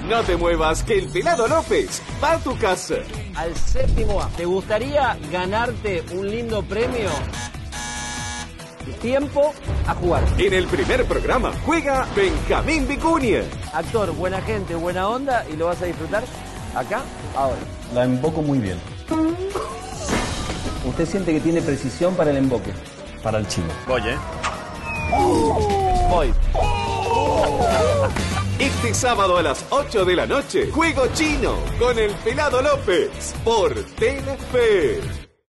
No te muevas, que el Pelado López va a tu casa. Al séptimo A. ¿Te gustaría ganarte un lindo premio? Tiempo a jugar. En el primer programa juega Benjamín Vicuña. Actor, buena gente, buena onda, y lo vas a disfrutar acá, ahora. La emboco muy bien. ¿Usted siente que tiene precisión para el emboque? Para el chino. Voy, Voy. Este sábado a las 8 de la noche, Juego Chino con el Pelado López por Telefe.